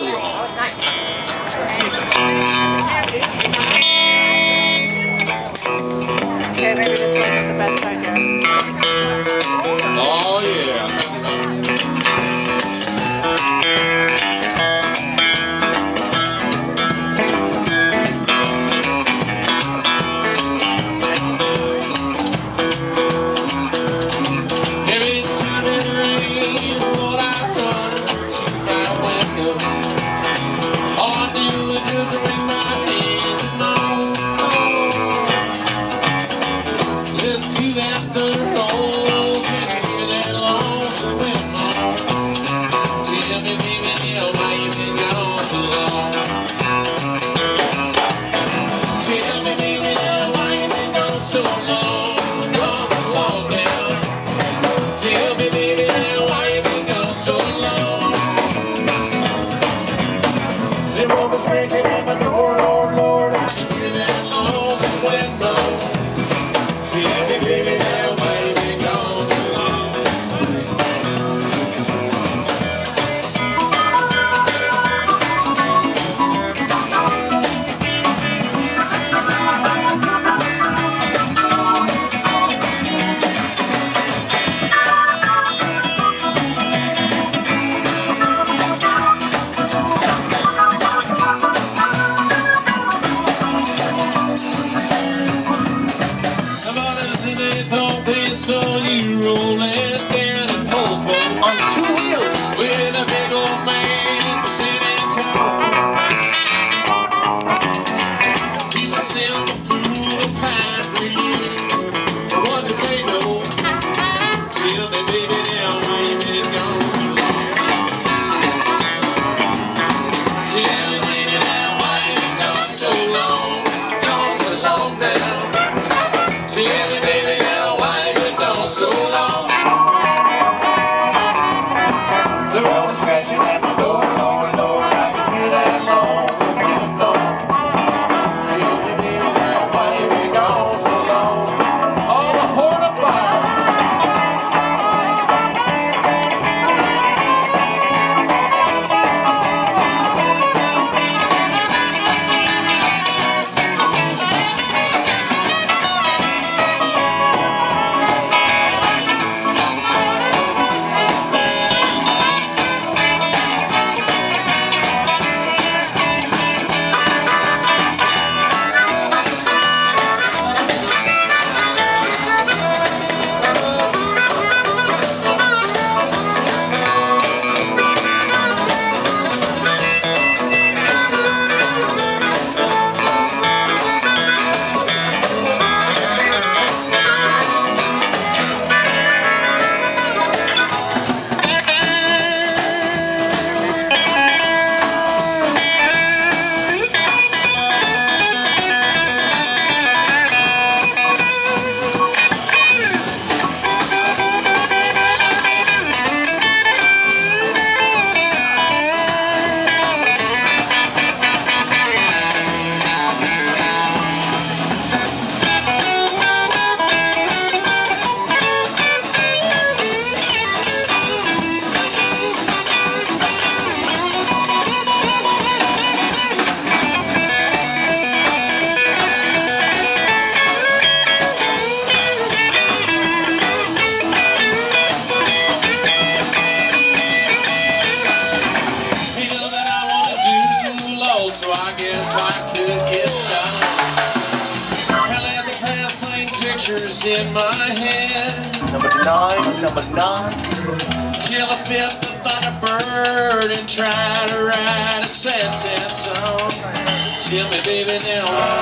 so long. Oh, nice. Okay, maybe this one's the best idea. Oh yeah. So you rolling down the post boat On 2 wheels. with a big old man from San Antonio. He was selling a fool of pie for you. But what do they know? Tell me, baby, now why you been gone so long? Tell me, baby, now why you been gone so long? Gone so long now. Tell me, baby, now why you been gone so long? They're always scratching at my door, Lord, Lord, I can hear that lonesome wind blow. Tell me, baby, now why you been gone so long? All the horn of fire. So I guess I could get started. I let the past paint pictures in my head. Number 9. Kill a fifth to find a bird and try to write a sad, sad song. Tell me, baby, now